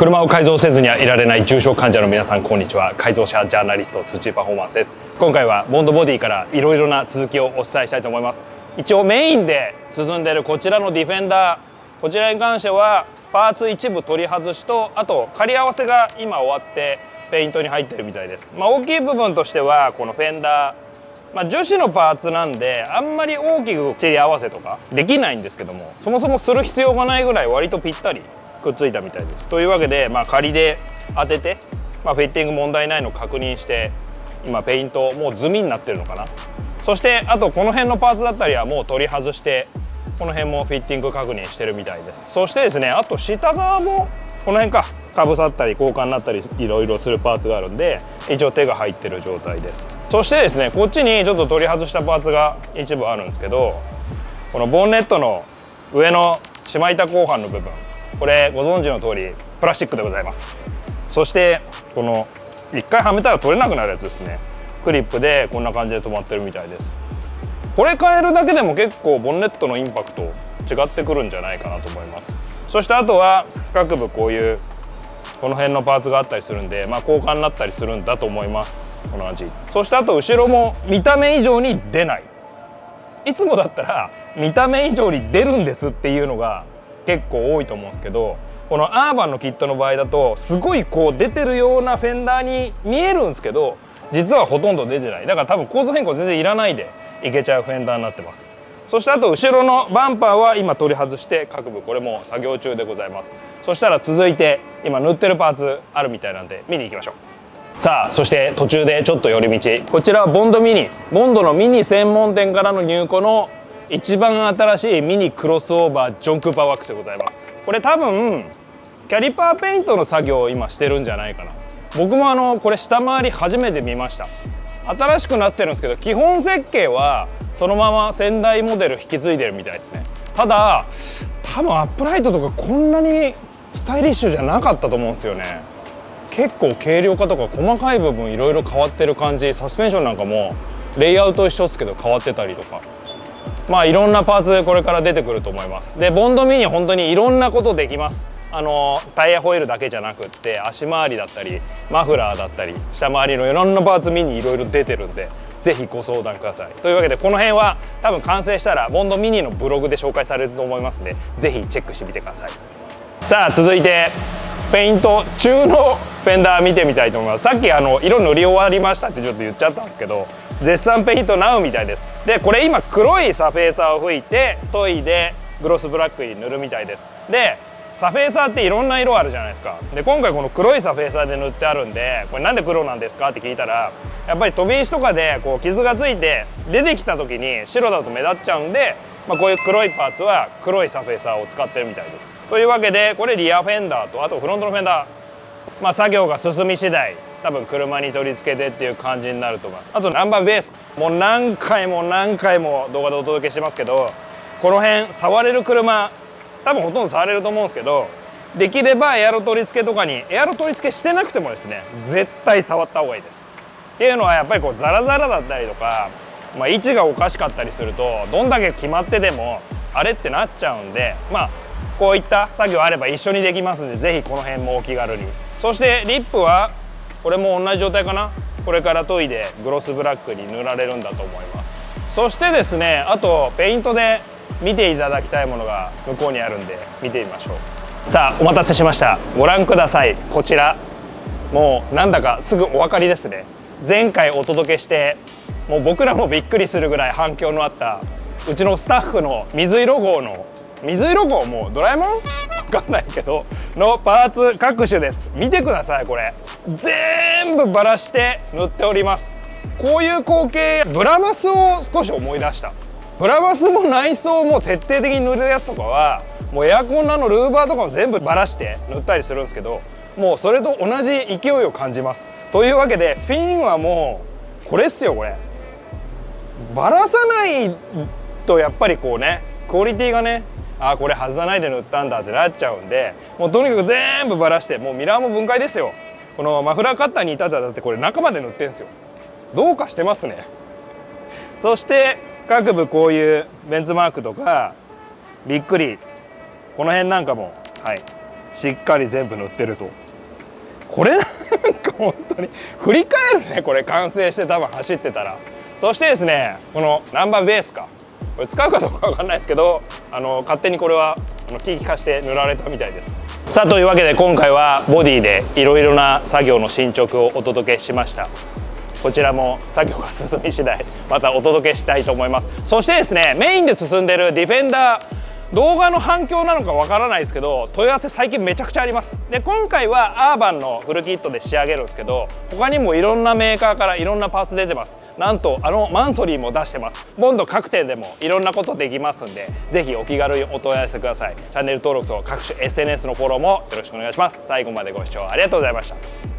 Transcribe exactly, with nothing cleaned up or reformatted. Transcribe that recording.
車を改造せずにはいられない重症患者の皆さん、こんにちは。改造車ジャーナリスト土井パフォーマンスです。今回はボンドボディからいろいろな続きをお伝えしたいと思います。一応メインで進んでいるこちらのディフェンダー、こちらに関してはパーツ一部取り外しと、あと仮合わせが今終わってペイントに入ってるみたいです。まあ、大きい部分としてはこのフェンダー、まあ、樹脂のパーツなんであんまり大きく照り合わせとかできないんですけども、そもそもする必要がないぐらい割とぴったりくっついたみたいです。というわけで、まあ、仮で当てて、まあ、フィッティング問題ないのを確認して、今ペイントもう済みになってるのかな。そしてあとこの辺のパーツだったりはもう取り外して、この辺もフィッティング確認してるみたいです。そしてですね、あと下側もこの辺かかぶさったり交換になったりいろいろするパーツがあるんで、一応手が入ってる状態です。そしてですね、こっちにちょっと取り外したパーツが一部あるんですけど、このボンネットの上のしま板後半の部分、これご存知の通りプラスチックでございます。そしてこの一回はめたら取れなくなるやつですね、クリップでこんな感じで止まってるみたいです。これ変えるだけでも結構ボンネットのインパクト違ってくるんじゃないかなと思います。そしてあとは各部こういうこの辺のパーツがあったりするんで、まあ、交換になったりするんだと思います。この感じ。そしてあと後ろも見た目以上に出ない。いつもだったら見た目以上に出るんですっていうのが結構多いと思うんですけど、このアーバンのキットの場合だとすごいこう出てるようなフェンダーに見えるんですけど、実はほとんど出てない。だから多分構造変更全然いらないでいけちゃうフェンダーになってます。そしてあと後ろのバンパーは今取り外して各部これも作業中でございます。そしたら続いて今塗ってるパーツあるみたいなんで見に行きましょう。さあ、そして途中でちょっと寄り道、こちらはボンドミニボンドのミニ専門店からの入庫の一番新しいミニクロスオーバージョンクーパーワックスでございます。これ多分キャリパーペイントの作業を今してるんじゃないかな。僕もあのこれ下回り初めて見ました。新しくなってるんですけど、基本設計はそのまま先代モデル引き継いでるみたいですね。ただ多分アップライトとかこんなにスタイリッシュじゃなかったと思うんですよね。結構軽量化とか細かい部分いろいろ変わってる感じ、サスペンションなんかもレイアウト一緒ですけど変わってたりとか、まあいろんなパーツこれから出てくると思います。でボンドミニ本当にいろんなことできます。あのタイヤホイールだけじゃなくって足回りだったりマフラーだったり下回りのいろんなパーツミニいろいろ出てるんで、ぜひご相談ください。というわけでこの辺は多分完成したらボンドミニのブログで紹介されると思いますので、ぜひチェックしてみてください。さあ続いてペイント中のフェンダー見てみたいと思います。さっきあの色塗り終わりましたってちょっと言っちゃったんですけど、絶賛ペイントナウみたいです。でこれ今黒いサフェーサーを吹いて研いでグロスブラックに塗るみたいです。でサフェーサーっていろんな色あるじゃないですか。で今回この黒いサフェーサーで塗ってあるんで、これなんで黒なんですかって聞いたら、やっぱり飛び石とかでこう傷がついて出てきた時に白だと目立っちゃうんで、まあ、こういう黒いパーツは黒いサフェーサーを使ってるみたいです。というわけでこれリアフェンダーとあとフロントのフェンダー、まあ、作業が進み次第多分車に取り付けてっていう感じになると思います。あとナンバーベース、もう何回も何回も動画でお届けしてますけど、この辺触れる車多分ほとんど触れると思うんですけど、できればエアロ取り付けとかにエアロ取り付けしてなくてもですね、絶対触った方がいいです。っていうのはやっぱりこうザラザラだったりとか、まあ、位置がおかしかったりするとどんだけ決まっててもあれってなっちゃうんで、まあこういった作業あれば一緒にできますんで、ぜひこの辺もお気軽に。そしてリップはこれも同じ状態かな、これから研いでグロスブラックに塗られるんだと思います。そしてですね、あとペイントで見ていただきたいものが向こうにあるんで見てみましょう。さあお待たせしました。ご覧ください。こちらもうなんだかすぐお分かりですね。前回お届けしてもう僕らもびっくりするぐらい反響のあったうちのスタッフの水色号の水色号もうドラえもん分かんないけどのパーツ各種です。見てください。これ全部バラして塗っております。こういう光景ブラマスを少し思い出した。ブラマスも内装も徹底的に塗るやつとかはもうエアコンのあのルーバーとかも全部バラして塗ったりするんですけど、もうそれと同じ勢いを感じます。というわけでフィンはもうこれっすよ。これバラさないとやっぱりこうねクオリティがね、あこれ外さないで塗ったんだってなっちゃうんで、もうとにかく全部バラして、もうミラーも分解ですよ。このマフラーカッターに至ったらだってこれ中まで塗ってんすよ。どうかしてますね。そして各部こういうベンツマークとかびっくりこの辺なんかも、はい、 しっかり全部塗ってると。これなんか本当に振り返るね、これ完成して多分走ってたら。そしてですね、このナンバーベースか、これ使うかどうかわかんないですけど、あの勝手にこれは気利かして塗られたみたいです。さあというわけで今回はボディでいろいろな作業の進捗をお届けしました。こちらも作業が進み次第またお届けしたいと思います。そしてですね、メインで進んでるディフェンダー、動画の反響なのかわからないですけど、問い合わせ最近めちゃくちゃあります。で今回はアーバンのフルキットで仕上げるんですけど、他にもいろんなメーカーからいろんなパーツ出てます。なんとあのマンソリーも出してます。ボンド各店でもいろんなことできますんで、ぜひお気軽にお問い合わせください。チャンネル登録と各種 エスエヌエス のフォローもよろしくお願いします。最後までご視聴ありがとうございました。